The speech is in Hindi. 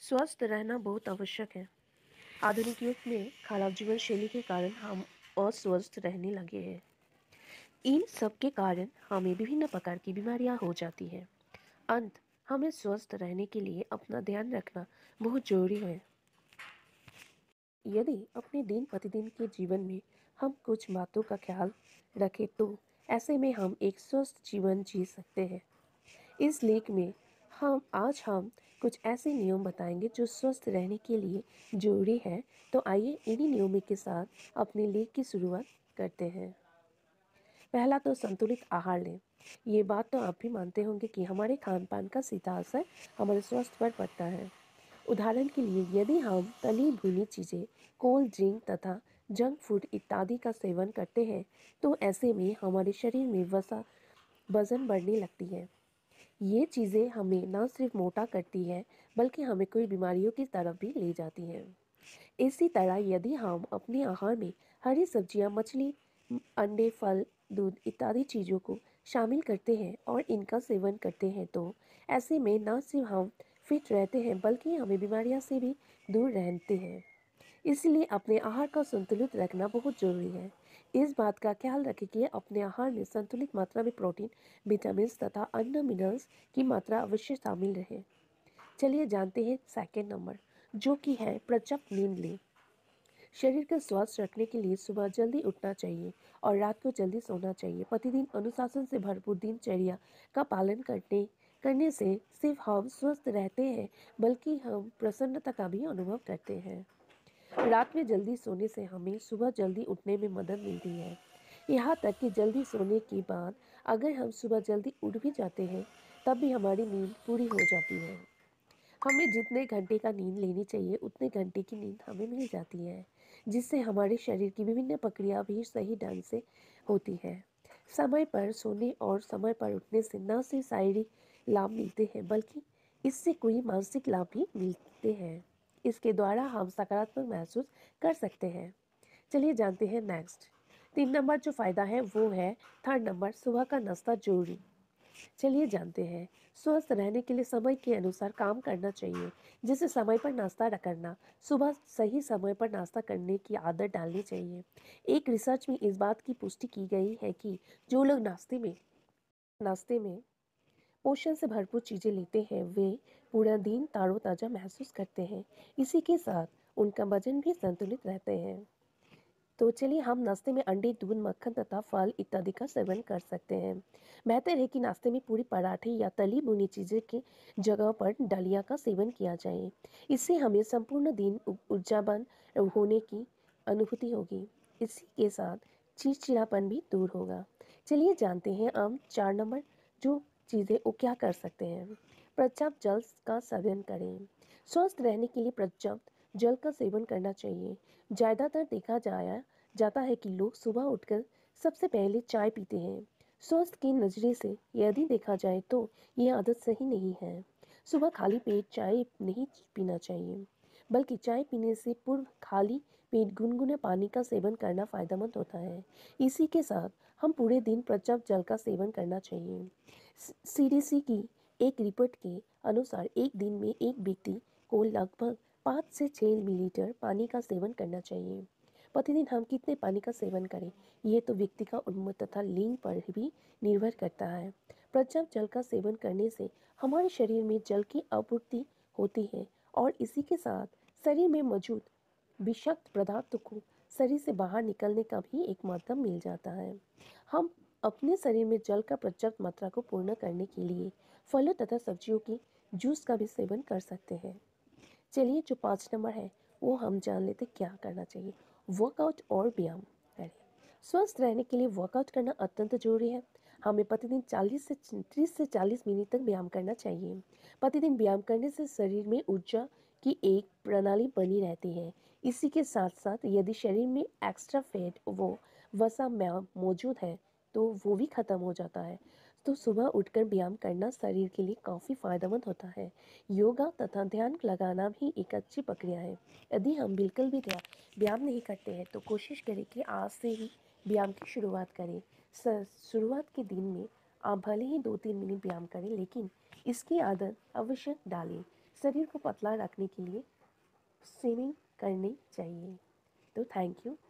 स्वस्थ रहना बहुत आवश्यक है। आधुनिक युग में खराब जीवन शैली के कारण हम अस्वस्थ रहने लगे हैं। इन सब के कारण हमें विभिन्न प्रकार की बीमारियां हो जाती हैं। हमें स्वस्थ रहने के लिए अपना ध्यान रखना बहुत जरूरी है। यदि अपने दिन प्रतिदिन के जीवन में हम कुछ बातों का ख्याल रखें तो ऐसे में हम एक स्वस्थ जीवन जी सकते हैं। इस लेख में हम कुछ ऐसे नियम बताएंगे जो स्वस्थ रहने के लिए जरूरी है। तो आइए इन्हीं नियमों के साथ अपने लेख की शुरुआत करते हैं। पहला तो संतुलित आहार लें। ये बात तो आप भी मानते होंगे कि हमारे खान पान का सीधा असर हमारे स्वास्थ्य पर पड़ता है। उदाहरण के लिए यदि हम तली भुनी चीज़ें, कोल्ड ड्रिंक तथा जंक फूड इत्यादि का सेवन करते हैं तो ऐसे में हमारे शरीर में वजन बढ़ने लगती है। ये चीज़ें हमें न सिर्फ मोटा करती है बल्कि हमें कोई बीमारियों की तरफ भी ले जाती हैं। इसी तरह यदि हम अपने आहार में हरी सब्जियां, मछली, अंडे, फल, दूध इत्यादि चीज़ों को शामिल करते हैं और इनका सेवन करते हैं तो ऐसे में न सिर्फ हम फिट रहते हैं बल्कि हमें बीमारियों से भी दूर रहते हैं। इसलिए अपने आहार का संतुलित रखना बहुत जरूरी है। इस बात का ख्याल रखें कि अपने आहार में संतुलित मात्रा में प्रोटीन, विटामिन तथा अन्य मिनरल्स की मात्रा अवश्य शामिल रहे। चलिए जानते हैं सेकेंड नंबर, जो कि है पर्याप्त नींद लें। शरीर का स्वास्थ्य रखने के लिए सुबह जल्दी उठना चाहिए और रात को जल्दी सोना चाहिए। प्रतिदिन अनुशासन से भरपूर दिनचर्या का पालन करने से सिर्फ हम स्वस्थ रहते हैं बल्कि हम प्रसन्नता का भी अनुभव करते हैं। रात में जल्दी सोने से हमें सुबह जल्दी उठने में मदद मिलती है। यहाँ तक कि जल्दी सोने के बाद अगर हम सुबह जल्दी उठ भी जाते हैं तब भी हमारी नींद पूरी हो जाती है। हमें जितने घंटे का नींद लेनी चाहिए उतने घंटे की नींद हमें मिल जाती है, जिससे हमारे शरीर की विभिन्न प्रक्रिया भी सही ढंग से होती है। समय पर सोने और समय पर उठने से न सिर्फ शारीरिक लाभ मिलते हैं बल्कि इससे कोई मानसिक लाभ भी मिलते हैं। इसके द्वारा हम सकारात्मक महसूस कर सकते हैं। चलिए जानते हैं नेक्स्ट। 3 नंबर जो फायदा है वो है थर्ड नंबर, सुबह का नाश्ता जरूरी। चलिए जानते हैं। स्वस्थ रहने के लिए समय के अनुसार काम करना चाहिए, जैसे समय पर नाश्ता करना। सुबह सही समय पर नाश्ता करने की आदत डालनी चाहिए। एक रिसर्च में इस बात की पुष्टि की गई है कि जो लोग नाश्ते में पोषण से भरपूर चीज़ें लेते हैं वे पूरा दिन ताज़ा महसूस करते हैं। इसी के साथ उनका वजन भी संतुलित रहते हैं। तो चलिए हम नाश्ते में अंडे, दूध, मक्खन तथा फल इत्यादि का सेवन कर सकते हैं। बेहतर है कि नाश्ते में पूरी पराठे या तली भुनी चीज़ें की जगह पर दलिया का सेवन किया जाए। इससे हमें संपूर्ण दिन ऊर्जावान होने की अनुभूति होगी। इसी के साथ चिड़चिड़ापन भी दूर होगा। चलिए जानते हैं हम 4 नंबर जो चीज़ें वो क्या कर सकते हैं। पर्याप्त जल का सेवन करें। स्वस्थ रहने के लिए पर्याप्त जल का सेवन करना चाहिए। ज़्यादातर देखा जाता है कि लोग सुबह उठकर सबसे पहले चाय पीते हैं। स्वास्थ्य के नज़रिए से यदि देखा जाए तो यह आदत सही नहीं है। सुबह खाली पेट चाय नहीं पीना चाहिए, बल्कि चाय पीने से पूर्व खाली पेट गुनगुने पानी का सेवन करना फायदेमंद होता है। इसी के साथ हम पूरे दिन पर्याप्त जल का सेवन करना चाहिए। सीडीसी की एक रिपोर्ट के अनुसार एक दिन में एक व्यक्ति को लगभग 5 से 6 मिलीलीटर पानी का सेवन करना चाहिए। प्रतिदिन हम कितने पानी का सेवन करें ये तो व्यक्ति का उम्र तथा लिंग पर भी निर्भर करता है। पर्याप्त जल का सेवन करने से हमारे शरीर में जल की आपूर्ति होती है और इसी के साथ शरीर में मौजूद विषाक्त पदार्थों को शरीर से बाहर निकलने का भी एक माध्यम मिल जाता है। हम अपने शरीर में जल का पर्याप्त मात्रा को पूर्ण करने के लिए फलों तथा सब्जियों की जूस का भी सेवन कर सकते हैं। चलिए जो 5 नंबर है वो हम जान लेते क्या करना चाहिए। वर्कआउट और व्यायाम करें। स्वस्थ रहने के लिए वर्कआउट करना अत्यंत जरूरी है। हमें प्रतिदिन 30 से 40 मिनट तक व्यायाम करना चाहिए। प्रतिदिन व्यायाम करने से शरीर में ऊर्जा की एक प्रणाली बनी रहती है। इसी के साथ साथ यदि शरीर में एक्स्ट्रा फैट वसा मौजूद है तो वो भी खत्म हो जाता है। तो सुबह उठकर व्यायाम करना शरीर के लिए काफ़ी फायदेमंद होता है। योगा तथा ध्यान लगाना भी एक अच्छी प्रक्रिया है। यदि हम बिल्कुल भी व्यायाम नहीं करते हैं तो कोशिश करें कि आज से ही व्यायाम की शुरुआत करें। शुरुआत के दिन में आप भले ही 2-3 मिनट व्यायाम करें लेकिन इसकी आदत अवश्य डालें। शरीर को पतला रखने के लिए स्विमिंग करनी चाहिए। तो थैंक यू।